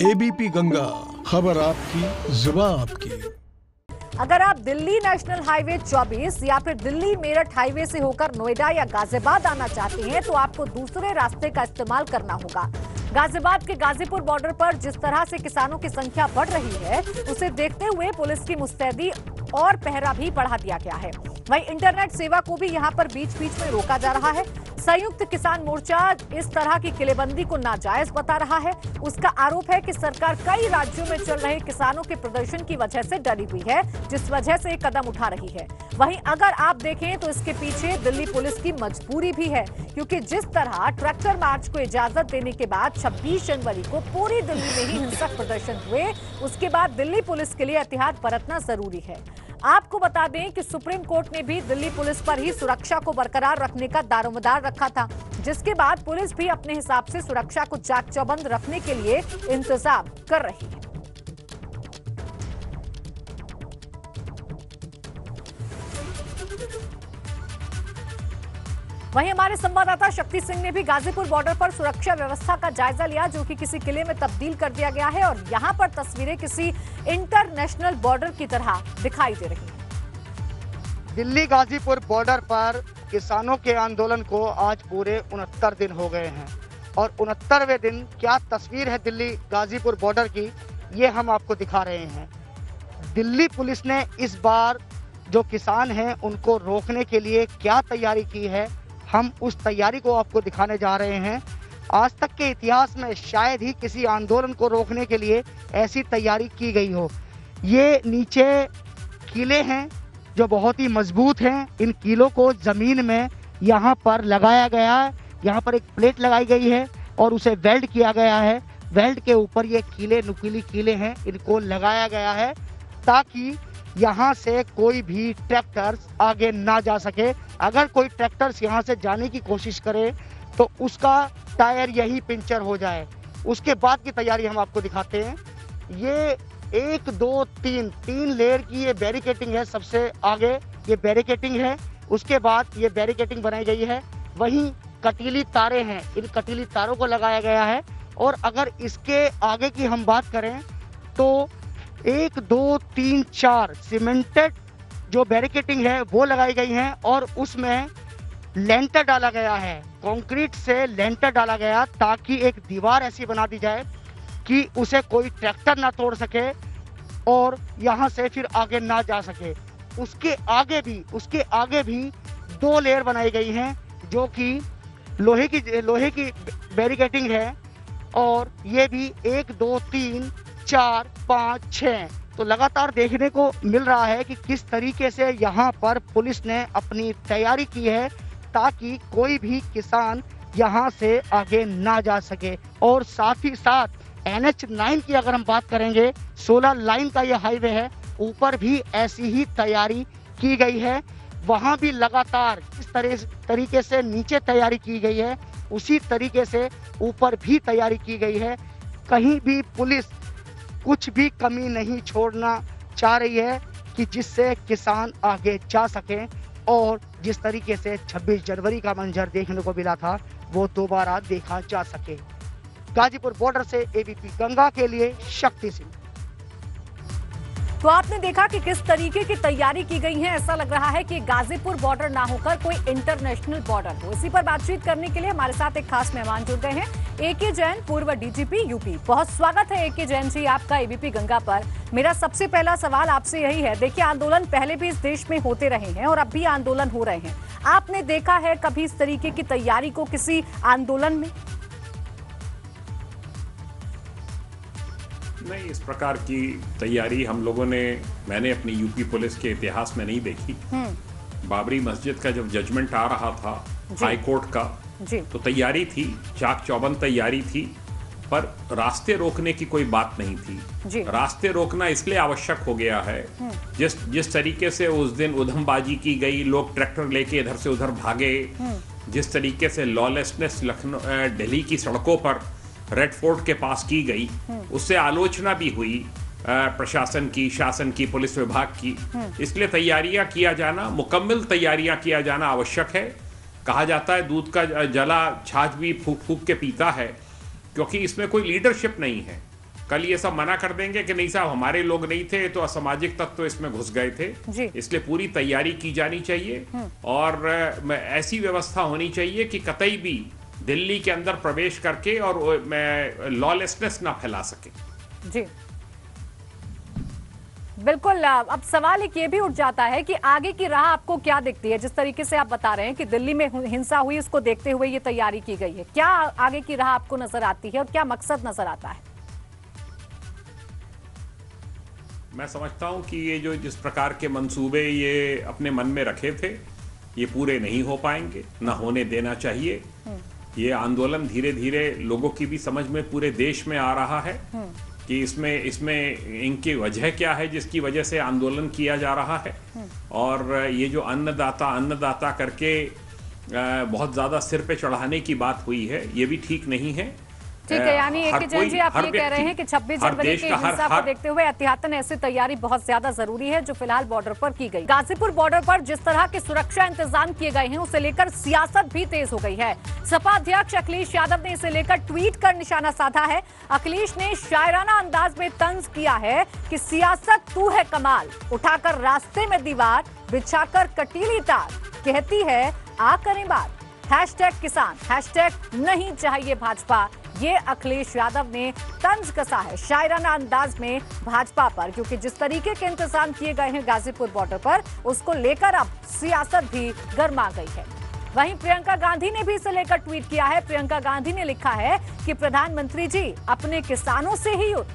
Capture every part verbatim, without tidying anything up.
ABP Ganga, खबर आपकी, जुबान आपकी। अगर आप दिल्ली नेशनल हाईवे चौबीस या फिर दिल्ली मेरठ हाईवे से होकर नोएडा या गाजियाबाद आना चाहते हैं तो आपको दूसरे रास्ते का इस्तेमाल करना होगा। गाजियाबाद के गाजीपुर बॉर्डर पर जिस तरह से किसानों की संख्या बढ़ रही है, उसे देखते हुए पुलिस की मुस्तैदी और पहरा भी बढ़ा दिया गया है। वहीं इंटरनेट सेवा को भी यहां पर बीच बीच में रोका जा रहा है। संयुक्त किसान मोर्चा इस तरह की किलेबंदी को नाजायज बता रहा है। उसका आरोप है कि सरकार कई राज्यों में चल रहे किसानों के प्रदर्शन की वजह से डरी हुई है, जिस वजह से कदम उठा रही है। वहीं अगर आप देखें तो इसके पीछे दिल्ली पुलिस की मजबूरी भी है, क्योंकि जिस तरह ट्रैक्टर मार्च को इजाजत देने के बाद छब्बीस जनवरी को पूरी दिल्ली में ही हिंसक प्रदर्शन हुए, उसके बाद दिल्ली पुलिस के लिए एहतियात बरतना जरूरी है। आपको बता दें कि सुप्रीम कोर्ट ने भी दिल्ली पुलिस पर ही सुरक्षा को बरकरार रखने का दारोमदार रखा था, जिसके बाद पुलिस भी अपने हिसाब से सुरक्षा को चाक चौबंद रखने के लिए इंतजाम कर रही है। वहीं हमारे संवाददाता शक्ति सिंह ने भी गाजीपुर बॉर्डर पर सुरक्षा व्यवस्था का जायजा लिया, जो कि किसी किले में तब्दील कर दिया गया है और यहां पर तस्वीरें किसी इंटरनेशनल बॉर्डर की तरह दिखाई दे रही हैं। दिल्ली गाजीपुर बॉर्डर पर किसानों के आंदोलन को आज पूरे उनहत्तर दिन हो गए हैं और उनहत्तरवें दिन क्या तस्वीर है दिल्ली गाजीपुर बॉर्डर की, ये हम आपको दिखा रहे हैं। दिल्ली पुलिस ने इस बार जो किसान हैं उनको रोकने के लिए क्या तैयारी की है, हम उस तैयारी को आपको दिखाने जा रहे हैं। आज तक के इतिहास में शायद ही किसी आंदोलन को रोकने के लिए ऐसी तैयारी की गई हो। ये नीचे किले हैं जो बहुत ही मजबूत हैं। इन किलों को जमीन में यहाँ पर लगाया गया है, यहाँ पर एक प्लेट लगाई गई है और उसे वेल्ड किया गया है। वेल्ड के ऊपर ये किले नुकीली किले हैं, इनको लगाया गया है ताकि यहाँ से कोई भी ट्रैक्टर आगे ना जा सके। अगर कोई ट्रैक्टर यहाँ से जाने की कोशिश करे तो उसका टायर यही पंचर हो जाए। उसके बाद की तैयारी हम आपको दिखाते हैं। ये एक दो तीन तीन लेयर की ये बैरिकेटिंग है। सबसे आगे ये बैरिकेटिंग है, उसके बाद ये बैरिकेटिंग बनाई गई है। वहीं कटीली तारे हैं, इन कटीली तारों को लगाया गया है। और अगर इसके आगे की हम बात करें तो एक दो तीन चार सीमेंटेड जो बैरिकेटिंग है वो लगाई गई है और उसमें लेंटर डाला गया है। कंक्रीट से लेंटर डाला गया ताकि एक दीवार ऐसी बना दी जाए कि उसे कोई ट्रैक्टर ना तोड़ सके और यहाँ से फिर आगे ना जा सके। उसके आगे भी उसके आगे भी दो लेयर बनाई गई हैं जो कि लोहे की लोहे की बैरिकेटिंग है और ये भी एक दो तीन चार पाँच छः। तो लगातार देखने को मिल रहा है कि किस तरीके से यहाँ पर पुलिस ने अपनी तैयारी की है ताकि कोई भी किसान यहाँ से आगे ना जा सके। और साथ ही साथ एन एच नाइन की अगर हम बात करेंगे, सोलह लाइन का ये हाईवे है, ऊपर भी ऐसी ही तैयारी की गई है। वहाँ भी लगातार इस तरह तरीके से नीचे तैयारी की गई है, उसी तरीके से ऊपर भी तैयारी की गई है। कहीं भी पुलिस कुछ भी कमी नहीं छोड़ना चाह रही है कि जिससे किसान आगे जा सके और जिस तरीके से छब्बीस जनवरी का मंजर देखने को मिला था वो दोबारा देखा जा सके। गाजीपुर बॉर्डर से एबीपी गंगा के लिए शक्ति सिंह। तो आपने देखा कि किस तरीके की तैयारी की गई है। ऐसा लग रहा है कि गाजीपुर बॉर्डर ना होकर कोई इंटरनेशनल बॉर्डर हो। इसी पर बातचीत करने के लिए हमारे साथ एक खास मेहमान जुड़ गए हैं, एके जैन, पूर्व डीजीपी यूपी। बहुत स्वागत है एके जैन जी आपका एबीपी गंगा पर। मेरा सबसे पहला सवाल आपसे यही है, देखिए आंदोलन पहले भी इस देश में होते रहे हैं और अब भी आंदोलन हो रहे हैं। आपने देखा है कभी इस तरीके की तैयारी को किसी आंदोलन में? नहीं, इस प्रकार की तैयारी हम लोगों ने मैंने अपनी यूपी पुलिस के इतिहास में नहीं देखी। बाबरी मस्जिद का जब जजमेंट आ रहा था हाई कोर्ट का जी। तो तैयारी थी, चाक चौबंद तैयारी थी, पर रास्ते रोकने की कोई बात नहीं थी जी। रास्ते रोकना इसलिए आवश्यक हो गया है, जिस जिस तरीके से उस दिन उधमबाजी की गई, लोग ट्रैक्टर लेके इधर से उधर भागे, जिस तरीके से लॉलेसनेस लखनऊ दिल्ली की सड़कों पर रेड फोर्ट के पास की गई, उससे आलोचना भी हुई प्रशासन की, शासन की, पुलिस विभाग की। इसलिए तैयारियां किया जाना, मुकम्मल तैयारियां किया जाना आवश्यक है। कहा जाता है दूध का जला छाछ भी फूक फूक के पीता है, क्योंकि इसमें कोई लीडरशिप नहीं है। कल ये सब मना कर देंगे कि नहीं साहब हमारे लोग नहीं थे, तो असामाजिक तत्व तो इसमें घुस गए थे। जी। इसलिए पूरी तैयारी की जानी चाहिए और अ, ऐसी व्यवस्था होनी चाहिए कि कतई भी दिल्ली के अंदर प्रवेश करके और लॉलेसनेस ना फैला सके। जी बिल्कुल। अब सवाल एक ये भी उठ जाता है कि आगे की राह आपको क्या दिखती है? जिस तरीके से आप बता रहे हैं कि दिल्ली में हिंसा हुई, उसको देखते हुए ये तैयारी की गई है, क्या आगे की राह आपको नजर आती है और क्या मकसद नजर आता है? मैं समझता हूं कि ये जो जिस प्रकार के मंसूबे ये अपने मन में रखे थे, ये पूरे नहीं हो पाएंगे, ना होने देना चाहिए। ये आंदोलन धीरे धीरे लोगों की भी समझ में पूरे देश में आ रहा है कि इसमें इसमें इनकी वजह क्या है जिसकी वजह से आंदोलन किया जा रहा है। और ये जो अन्नदाता अन्नदाता करके बहुत ज़्यादा सिर पे चढ़ाने की बात हुई है, ये भी ठीक नहीं है। ठीक है, यानी ए के जैन जी आप ये कह रहे हैं कि छब्बीस जनवरी की हिंसा को देखते हुए एहतियातन ऐसी तैयारी बहुत ज्यादा जरूरी है जो फिलहाल बॉर्डर पर की गई। गाजीपुर बॉर्डर पर जिस तरह के सुरक्षा इंतजाम किए गए हैं उसे लेकर सियासत भी तेज हो गई है। सपा अध्यक्ष अखिलेश यादव ने इसे लेकर ट्वीट कर निशाना साधा है। अखिलेश ने शायराना अंदाज में तंज किया है कि सियासत तू है कमाल, उठाकर रास्ते में दीवार, बिछाकर कटीली तार, कहती है आ करें बात। हैशटैग किसान, हैशटैग नहीं चाहिए भाजपा, ये अखिलेश यादव ने तंज कसा है शायराना अंदाज में भाजपा पर, क्योंकि जिस तरीके के इंतजाम किए गए हैं गाजीपुर बॉर्डर पर, उसको लेकर अब सियासत भी गर्मा गई है। वहीं प्रियंका गांधी ने भी इसे लेकर ट्वीट किया है। प्रियंका गांधी ने लिखा है कि प्रधानमंत्री जी अपने किसानों से ही युद्ध।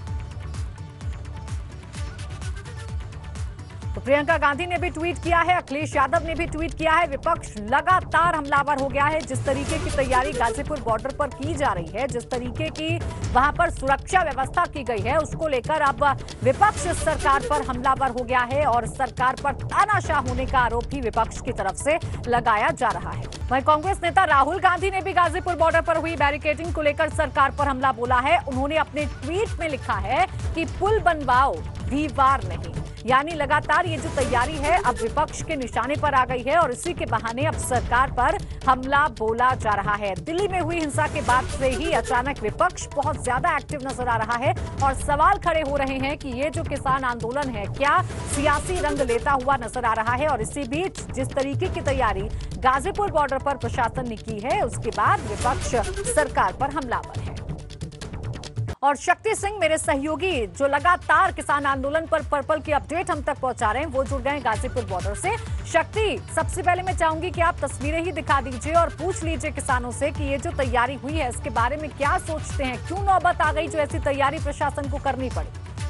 तो प्रियंका गांधी ने भी ट्वीट किया है, अखिलेश यादव ने भी ट्वीट किया है। विपक्ष लगातार हमलावर हो गया है। जिस तरीके की तैयारी गाजीपुर बॉर्डर पर की जा रही है, जिस तरीके की वहां पर सुरक्षा व्यवस्था की गई है, उसको लेकर अब विपक्ष सरकार पर हमलावर हो गया है और सरकार पर तानाशाह होने का आरोप भी विपक्ष की तरफ से लगाया जा रहा है। वहीं कांग्रेस नेता राहुल गांधी ने भी गाजीपुर बॉर्डर पर हुई बैरिकेडिंग को लेकर सरकार पर हमला बोला है। उन्होंने अपने ट्वीट में लिखा है कि पुल बनवाओ, दीवार नहीं। यानी लगातार ये जो तैयारी है अब विपक्ष के निशाने पर आ गई है और इसी के बहाने अब सरकार पर हमला बोला जा रहा है। दिल्ली में हुई हिंसा के बाद से ही अचानक विपक्ष बहुत ज्यादा एक्टिव नजर आ रहा है और सवाल खड़े हो रहे हैं कि ये जो किसान आंदोलन है क्या सियासी रंग लेता हुआ नजर आ रहा है। और इसी बीच जिस तरीके की तैयारी गाजीपुर बॉर्डर पर प्रशासन ने की है, उसके बाद विपक्ष सरकार पर हमलावर है। और शक्ति सिंह मेरे सहयोगी जो लगातार किसान आंदोलन पर पर्पल की अपडेट हम तक पहुंचा रहे हैं, वो जुड़ गए गाजीपुर बॉर्डर से। शक्ति, सबसे पहले मैं चाहूंगी कि आप तस्वीरें ही दिखा दीजिए और पूछ लीजिए किसानों से कि ये जो तैयारी हुई है इसके बारे में क्या सोचते हैं, क्यों नौबत आ गई जो ऐसी तैयारी प्रशासन को करनी पड़ी।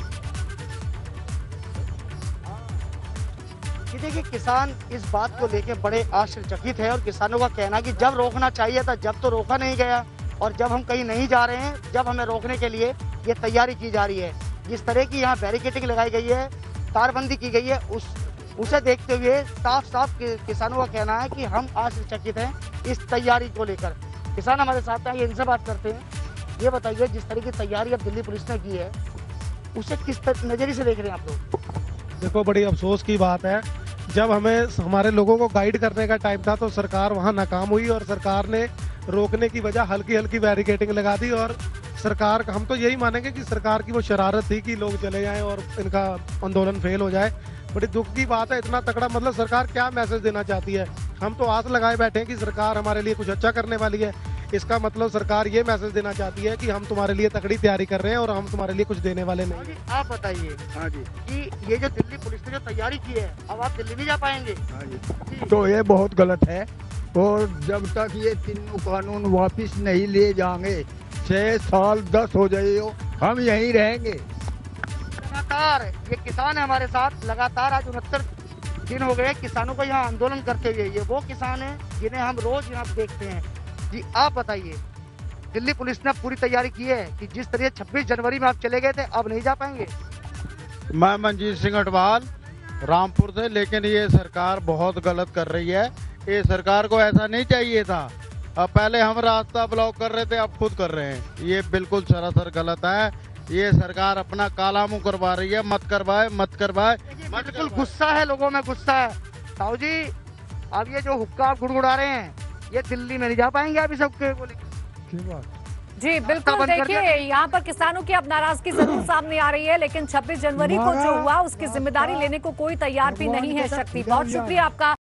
देखिए, किसान इस बात को लेकर बड़े आश्चर्यचकित है और किसानों का कहना कि जब रोकना चाहिए था जब तो रोका नहीं गया, और जब हम कहीं नहीं जा रहे हैं जब हमें रोकने के लिए ये तैयारी की जा रही है। जिस तरह की यहाँ बैरिकेडिंग लगाई गई है, तारबंदी की गई है, उस उसे देखते हुए साफ साफ कि, किसानों का कहना है कि हम आश्चर्यचकित हैं इस तैयारी को लेकर। किसान हमारे साथ हैं, ये इनसे बात करते हैं। ये बताइए, जिस तरह की तैयारी अब दिल्ली पुलिस ने की है उसे किस नज़रिए से देख रहे हैं आप लोग? देखो, बड़ी अफसोस की बात है, जब हमें हमारे लोगों को गाइड करने का टाइम था तो सरकार वहाँ नाकाम हुई और सरकार ने रोकने की वजह हल्की हल्की बैरिकेडिंग लगा दी। और सरकार, हम तो यही मानेंगे कि सरकार की वो शरारत थी कि लोग चले जाएं और इनका आंदोलन फेल हो जाए। बड़ी दुख की बात है, इतना तगड़ा, मतलब सरकार क्या मैसेज देना चाहती है? हम तो आस लगाए बैठे हैं कि सरकार हमारे लिए कुछ अच्छा करने वाली है। इसका मतलब सरकार ये मैसेज देना चाहती है कि हम तुम्हारे लिए तगड़ी तैयारी कर रहे हैं और हम तुम्हारे लिए कुछ देने वाले नहीं। आप बताइए हाँ जी कि ये जो दिल्ली पुलिस ने जो तैयारी की है, अब आप दिल्ली नहीं जा पाएंगे? हाँ जी, तो ये बहुत गलत है और जब तक ये तीनों कानून वापस नहीं ले जाएंगे, छह साल दस हो जाए हम यहीं रहेंगे। लगातार ये किसान है हमारे साथ, लगातार आज उनहत्तर दिन हो गए किसानों को यहाँ आंदोलन करते हुए। ये वो किसान हैं जिन्हें हम रोज यहाँ देखते हैं। जी आप बताइए, दिल्ली पुलिस ने पूरी तैयारी की है कि जिस तरह छब्बीस जनवरी में आप चले गए थे अब नहीं जा पाएंगे? मैं मंजीत सिंह अटवाल रामपुर से, लेकिन ये सरकार बहुत गलत कर रही है। ये सरकार को ऐसा नहीं चाहिए था। अब पहले हम रास्ता ब्लॉक कर रहे थे, अब खुद कर रहे हैं। ये बिल्कुल सरासर गलत है। ये सरकार अपना काला मुंह करवा रही है। मत करवाए, मत करवाए। बिल्कुल गुस्सा है, लोगों में गुस्सा है। साहू जी, अब ये जो हुक्का आप गुड़गुड़ा रहे हैं, ये दिल्ली में नहीं जा पाएंगे आप इस हुक्के को लेकर? जी बिल्कुल, बंद कर देखिए दिया। यहाँ पर किसानों की अब नाराजगी जरूर सामने आ रही है, लेकिन छब्बीस जनवरी को जो हुआ उसकी जिम्मेदारी लेने को कोई तैयार भी नहीं है शक्ति। बहुत शुक्रिया आपका।